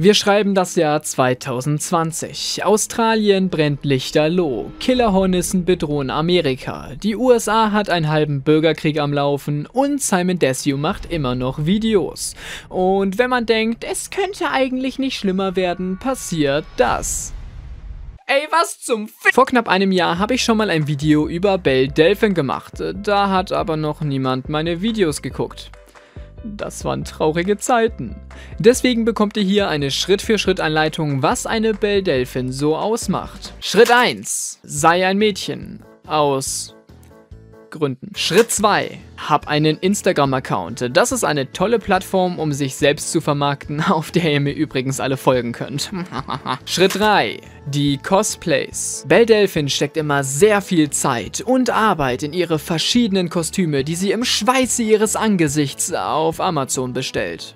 Wir schreiben das Jahr 2020. Australien brennt lichterloh. Killerhornissen bedrohen Amerika. Die USA hat einen halben Bürgerkrieg am Laufen und Simon Desue macht immer noch Videos. Und wenn man denkt, es könnte eigentlich nicht schlimmer werden, passiert das. Ey, was zum F... Vor knapp einem Jahr habe ich schon mal ein Video über Belle Delphine gemacht. Da hat aber noch niemand meine Videos geguckt. Das waren traurige Zeiten. Deswegen bekommt ihr hier eine Schritt-für-Schritt-Anleitung, was eine Belle Delphine so ausmacht. Schritt 1. Sei ein Mädchen. Aus Gründen. Schritt 2. Hab einen Instagram-Account. Das ist eine tolle Plattform, um sich selbst zu vermarkten, auf der ihr mir übrigens alle folgen könnt. Schritt 3. Die Cosplays. Belle Delphine steckt immer sehr viel Zeit und Arbeit in ihre verschiedenen Kostüme, die sie im Schweiße ihres Angesichts auf Amazon bestellt.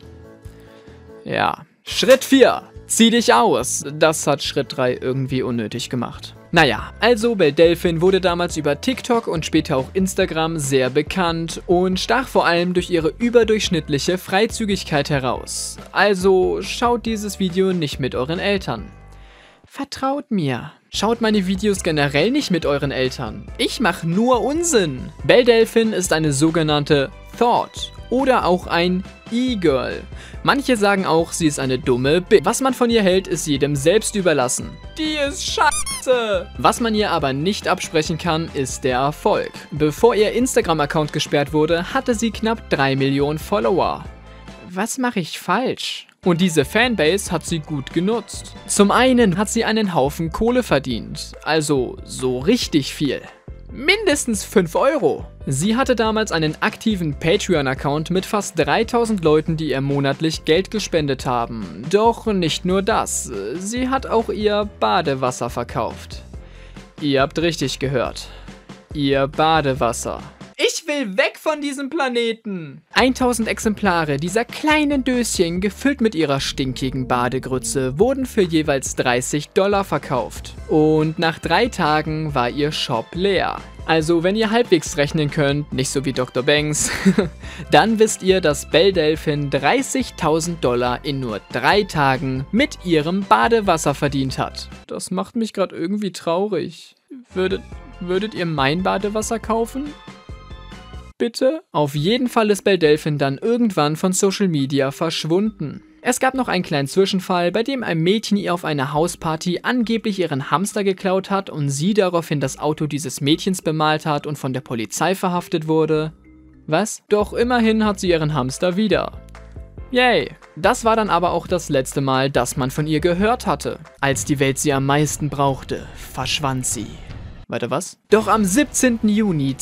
Ja. Schritt 4. Zieh dich aus. Das hat Schritt 3 irgendwie unnötig gemacht. Naja, also Belle Delphine wurde damals über TikTok und später auch Instagram sehr bekannt und stach vor allem durch ihre überdurchschnittliche Freizügigkeit heraus. Also schaut dieses Video nicht mit euren Eltern. Vertraut mir. Schaut meine Videos generell nicht mit euren Eltern. Ich mache nur Unsinn. Belle Delphine ist eine sogenannte Thought oder auch ein E-Girl. Manche sagen auch, sie ist eine dumme Bitch. Was man von ihr hält, ist jedem selbst überlassen. Die ist scheiße! Was man ihr aber nicht absprechen kann, ist der Erfolg. Bevor ihr Instagram-Account gesperrt wurde, hatte sie knapp 3 Millionen Follower. Was mache ich falsch? Und diese Fanbase hat sie gut genutzt. Zum einen hat sie einen Haufen Kohle verdient. Also so richtig viel. Mindestens 5 Euro. Sie hatte damals einen aktiven Patreon-Account mit fast 3000 Leuten, die ihr monatlich Geld gespendet haben. Doch nicht nur das, sie hat auch ihr Badewasser verkauft. Ihr habt richtig gehört. Ihr Badewasser. Ich will weg von diesem Planeten! 1000 Exemplare dieser kleinen Döschen, gefüllt mit ihrer stinkigen Badegrütze, wurden für jeweils $30 verkauft. Und nach 3 Tagen war ihr Shop leer. Also wenn ihr halbwegs rechnen könnt, nicht so wie Dr. Banks, dann wisst ihr, dass Belle Delphine $30.000 in nur 3 Tagen mit ihrem Badewasser verdient hat. Das macht mich gerade irgendwie traurig. Würdet ihr mein Badewasser kaufen? Bitte? Auf jeden Fall ist Belle Delphine dann irgendwann von Social Media verschwunden. Es gab noch einen kleinen Zwischenfall, bei dem ein Mädchen ihr auf einer Hausparty angeblich ihren Hamster geklaut hat und sie daraufhin das Auto dieses Mädchens bemalt hat und von der Polizei verhaftet wurde. Was? Doch immerhin hat sie ihren Hamster wieder. Yay! Das war dann aber auch das letzte Mal, dass man von ihr gehört hatte. Als die Welt sie am meisten brauchte, verschwand sie. Warte, was? Doch am 17. Juni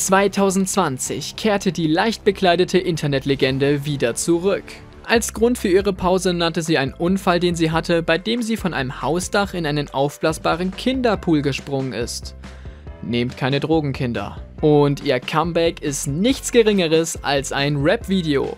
2020 kehrte die leicht bekleidete Internetlegende wieder zurück. Als Grund für ihre Pause nannte sie einen Unfall, den sie hatte, bei dem sie von einem Hausdach in einen aufblasbaren Kinderpool gesprungen ist. Nehmt keine Drogen, Kinder. Und ihr Comeback ist nichts Geringeres als ein Rap-Video.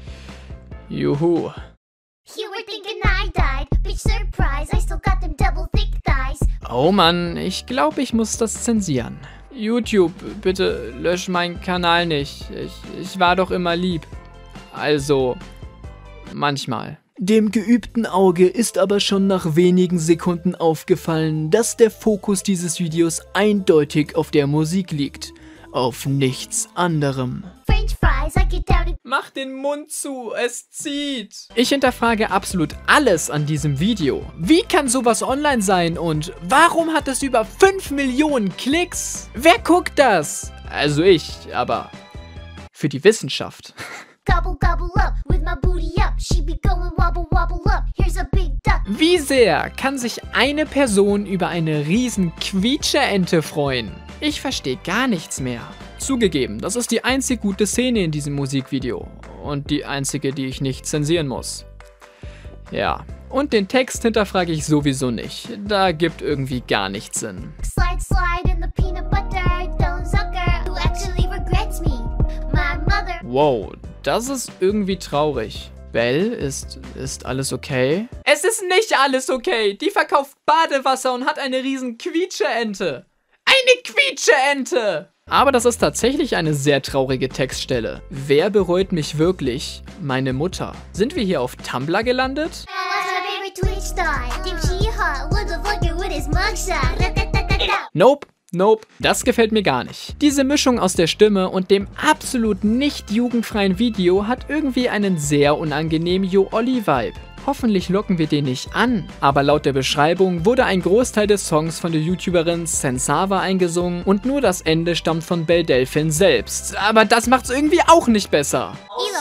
Juhu. You were thinking I died, bitch surprise, I still got them double thick thighs. Oh Mann, ich glaube, ich muss das zensieren. YouTube, bitte lösch meinen Kanal nicht. Ich war doch immer lieb. Also, manchmal. Dem geübten Auge ist aber schon nach wenigen Sekunden aufgefallen, dass der Fokus dieses Videos eindeutig auf der Musik liegt. Auf nichts anderem. French fries, I get down and Mach den Mund zu, es zieht. Ich hinterfrage absolut alles an diesem Video. Wie kann sowas online sein und warum hat es über 5 Millionen Klicks? Wer guckt das? Also ich, aber für die Wissenschaft. gobble gobble up with my booty up. She be going wobble wobble up. Here's a big duck. Wie sehr kann sich eine Person über eine riesen Quietsche-Ente freuen? Ich verstehe gar nichts mehr. Zugegeben, das ist die einzig gute Szene in diesem Musikvideo. Und die einzige, die ich nicht zensieren muss. Ja, und den Text hinterfrage ich sowieso nicht. Da gibt irgendwie gar nichts Sinn. Slide slide in the peanut butter. Don't sucker. Who actually regrets me? My mother. Wow, das ist irgendwie traurig. Belle, ist alles okay? Es ist nicht alles okay. Die verkauft Badewasser und hat eine riesen Quietsche-Ente. Eine Quietsche-Ente! Aber das ist tatsächlich eine sehr traurige Textstelle. Wer bereut mich wirklich? Meine Mutter. Sind wir hier auf Tumblr gelandet? What's my favorite Twitch star. Damn, she hot. What the fucker with his mugshot? Nope. Nope, das gefällt mir gar nicht. Diese Mischung aus der Stimme und dem absolut nicht jugendfreien Video hat irgendwie einen sehr unangenehmen Yo-Olli-Vibe. Hoffentlich locken wir den nicht an, aber laut der Beschreibung wurde ein Großteil des Songs von der YouTuberin Sensava eingesungen und nur das Ende stammt von Belle Delphine selbst. Aber das macht's irgendwie auch nicht besser.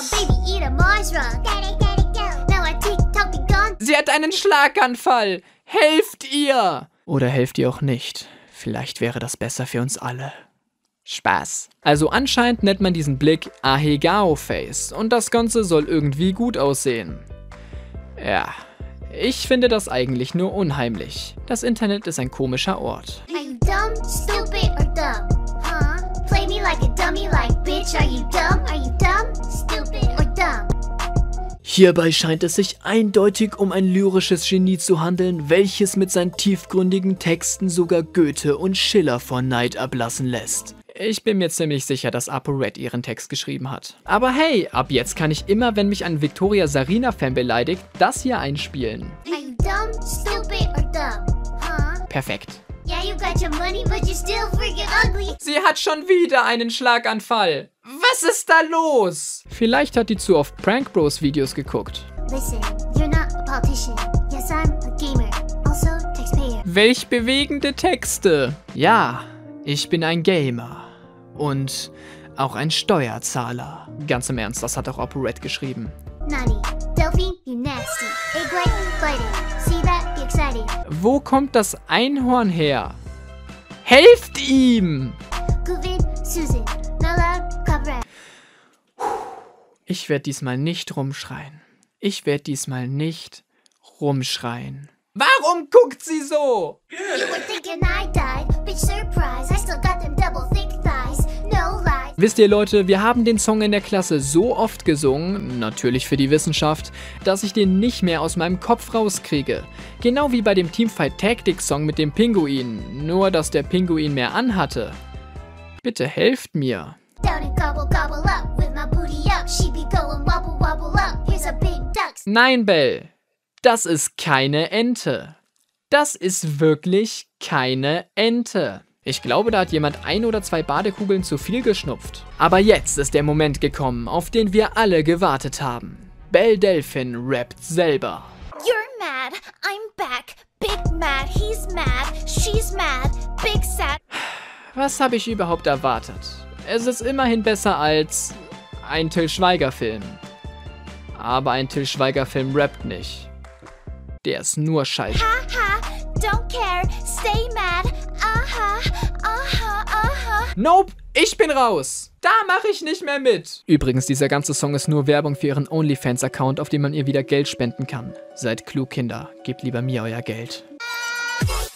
Sie hat einen Schlaganfall! Helft ihr! Oder helft ihr auch nicht? Vielleicht wäre das besser für uns alle. Spaß. Also anscheinend nennt man diesen Blick Ahegao-Face und das Ganze soll irgendwie gut aussehen. Ja, ich finde das eigentlich nur unheimlich. Das Internet ist ein komischer Ort. Are you dumb, stupid, or dumb? Huh? Play me like a dummy, like bitch. Are you dumb, stupid, or dumb? Hierbei scheint es sich eindeutig um ein lyrisches Genie zu handeln, welches mit seinen tiefgründigen Texten sogar Goethe und Schiller vor Neid ablassen lässt. Ich bin mir ziemlich sicher, dass ApoRed ihren Text geschrieben hat. Aber hey, ab jetzt kann ich immer, wenn mich ein Victoria Sarina-Fan beleidigt, das hier einspielen. Are you dumb, stupid, or dumb? Huh? Perfekt. Yeah, you got your money, but you're still freaking ugly. Sie hat schon wieder einen Schlaganfall. Was ist da los? Vielleicht hat die zu oft Prank Bros Videos geguckt. Listen, you're not a politician. Yes, I'm a gamer. Also, taxpayer. Welch bewegende Texte. Ja, ich bin ein Gamer. Und auch ein Steuerzahler. Ganz im Ernst, das hat auch ApoRed geschrieben. Nani, Delphine, you nasty. Egg white, bite it. See that? Be excited. Wo kommt das Einhorn her? Helft ihm! Guvin, Susan, not loud, copyright. Ich werde diesmal nicht rumschreien. Ich werde diesmal nicht rumschreien. Warum guckt sie so? You were thinking I died, bitch, surprise. I still got them double thick thighs. No lies. Wisst ihr Leute, wir haben den Song in der Klasse so oft gesungen, natürlich für die Wissenschaft, dass ich den nicht mehr aus meinem Kopf rauskriege. Genau wie bei dem Teamfight Tactics Song mit dem Pinguin, nur dass der Pinguin mehr anhatte. Bitte helft mir. Down and gobble, gobble up with my booty up. She be going wobble, wobble up. Here's a big duck. Nein, Belle, das ist keine Ente. Das ist wirklich keine Ente. Ich glaube, da hat jemand 1 oder 2 Badekugeln zu viel geschnupft. Aber jetzt ist der Moment gekommen, auf den wir alle gewartet haben. Belle Delphine rappt selber. You're mad. I'm back. Big mad. He's mad. She's mad. Big sad. Was habe ich überhaupt erwartet? Es ist immerhin besser als ein Till Schweiger-Film. Aber ein Till Schweiger-Film rappt nicht. Der ist nur Scheiße. Haha. Don't care. Stay mad. Aha. Aha. Aha. Nope, ich bin raus. Da mache ich nicht mehr mit. Übrigens, dieser ganze Song ist nur Werbung für ihren OnlyFans-Account, auf dem man ihr wieder Geld spenden kann. Seid klug, Kinder. Gebt lieber mir euer Geld.